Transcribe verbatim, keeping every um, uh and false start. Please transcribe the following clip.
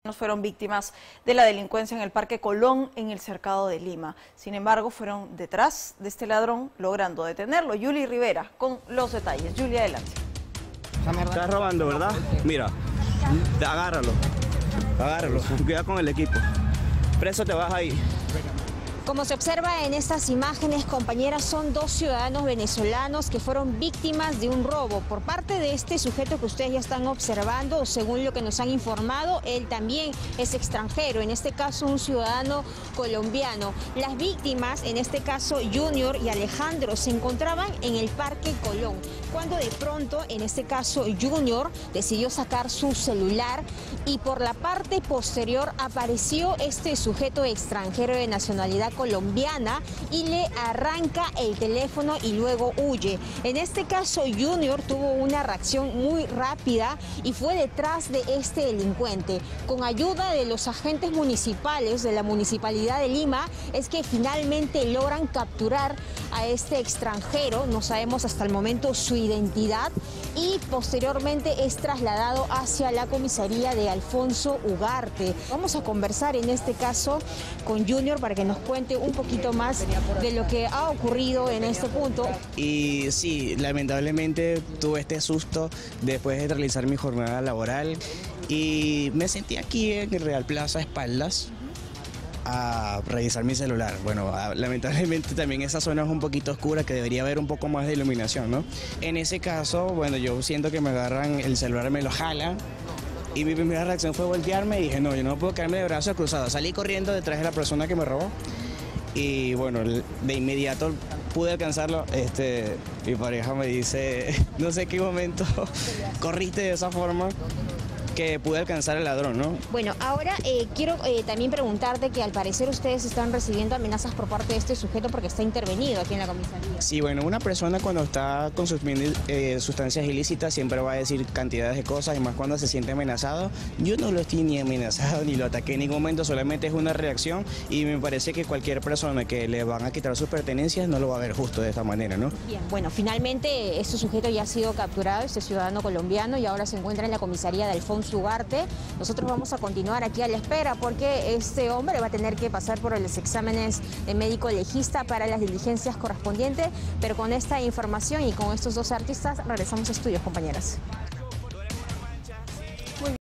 Fueron víctimas de la delincuencia en el Parque Colón, en el Cercado de Lima. Sin embargo, fueron detrás de este ladrón, logrando detenerlo. Yuli Rivera con los detalles. Yuli, adelante. Estás robando, ¿verdad? Mira, agárralo, agárralo, cuidado con el equipo. Preso te vas ahí. Como se observa en estas imágenes, compañeras, son dos ciudadanos venezolanos que fueron víctimas de un robo por parte de este sujeto que ustedes ya están observando. Según lo que nos han informado, él también es extranjero, en este caso un ciudadano colombiano. Las víctimas, en este caso Junior y Alejandro, se encontraban en el Parque Colón, cuando de pronto, en este caso Junior, decidió sacar su celular y por la parte posterior apareció este sujeto extranjero de nacionalidad colombiana y le arranca el teléfono y luego huye. En este caso Junior tuvo una reacción muy rápida y fue detrás de este delincuente. Con ayuda de los agentes municipales de la Municipalidad de Lima es que finalmente logran capturar a este extranjero. No sabemos hasta el momento su identidad y posteriormente es trasladado hacia la comisaría de Alfonso Ugarte. Vamos a conversar en este caso con Junior para que nos cuente un poquito más de lo que ha ocurrido en este punto. Y sí, lamentablemente tuve este susto después de realizar mi jornada laboral y me sentí aquí en el Real Plaza Espaldas a revisar mi celular. Bueno, lamentablemente también esa zona es un poquito oscura, que debería haber un poco más de iluminación, ¿no? En ese caso, bueno, yo siento que me agarran el celular, me lo jalan. Y mi primera reacción fue voltearme y dije, no, yo no puedo quedarme de brazos cruzados. Salí corriendo detrás de la persona que me robó y bueno, de inmediato pude alcanzarlo. Este, mi pareja me dice, no sé qué momento corriste de esa forma que pude alcanzar al ladrón, ¿no? Bueno, ahora eh, quiero eh, también preguntarte que al parecer ustedes están recibiendo amenazas por parte de este sujeto porque está intervenido aquí en la comisaría. Sí, bueno, una persona cuando está consumiendo eh, sustancias ilícitas siempre va a decir cantidades de cosas y más cuando se siente amenazado. Yo no lo estoy ni amenazado ni lo ataqué en ningún momento, solamente es una reacción y me parece que cualquier persona que le van a quitar sus pertenencias no lo va a ver justo de esta manera, ¿no? Bien, bueno, finalmente este sujeto ya ha sido capturado, este ciudadano colombiano, y ahora se encuentra en la comisaría de Alfonso Ugarte. Nosotros vamos a continuar aquí a la espera porque este hombre va a tener que pasar por los exámenes de médico legista para las diligencias correspondientes, pero con esta información y con estos dos artistas regresamos a estudios, compañeras.